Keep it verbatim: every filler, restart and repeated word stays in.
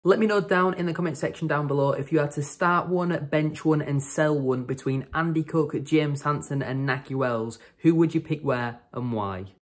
Let me know down in the comment section down below if you had to start one, bench one and sell one between Andy Cook, James Hanson and Nahki, who would you pick where and why?